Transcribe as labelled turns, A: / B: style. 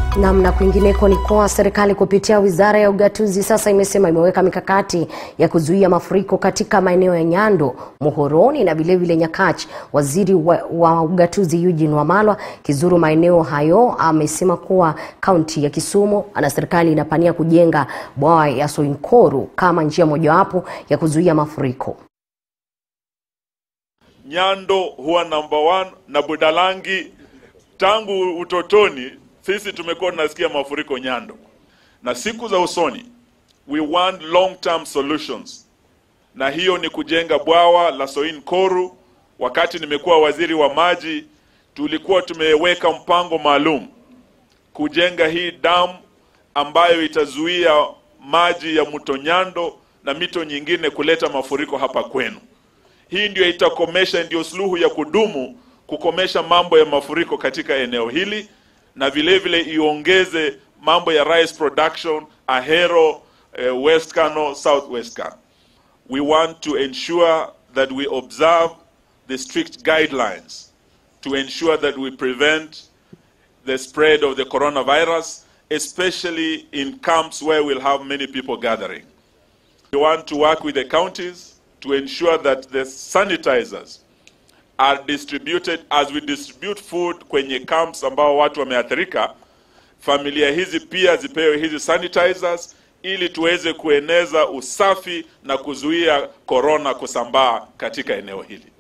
A: Namna kwingineko ni kwa serikali kupitia Wizara ya Ugatuzi sasa imesema imeweka mikakati ya kuzuia mafuriko katika maeneo ya Nyando, Muhoroni na vile Nyakach. Waziri wa Ugatuzi Eugene Wamalwa kizuru maeneo hayo amesema kuwa kaunti ya Kisumu na serikali inapania kujenga bwawa ya Soinkoru kama njia mojawapo ya kuzuia mafuriko.
B: Nyando huwa number 1 na Budalangi. Tangu utotoni sisi tumekuwa tunasikia mafuriko Nyando, na siku za usoni we want long-term solutions, na hiyo ni kujenga bwawa la Soinkoru. Wakati nimekuwa waziri wa maji, tulikuwa tumeweka mpango maalum kujenga hii damu ambayo itazuia maji ya mto Nyando na mito nyingine kuleta mafuriko hapa kwenu. Hii ndio itakomesha, ndio suluhu ya kudumu kukomesha mambo ya mafuriko katika eneo hili, na vile iongeze mambo ya rice production Ahero, West Kano, South West Kano. We want to ensure that we observe the strict guidelines to ensure that we prevent the spread of the coronavirus, especially in camps where we'll have many people gathering. We want to work with the counties to ensure that the sanitizers are distributed as we distribute food kwenye camps ambao watu wameathirika. Familia hizi pia zipewe hizi sanitizers ili tuweze kueneza usafi na kuzuia corona kusambaa katika eneo hili.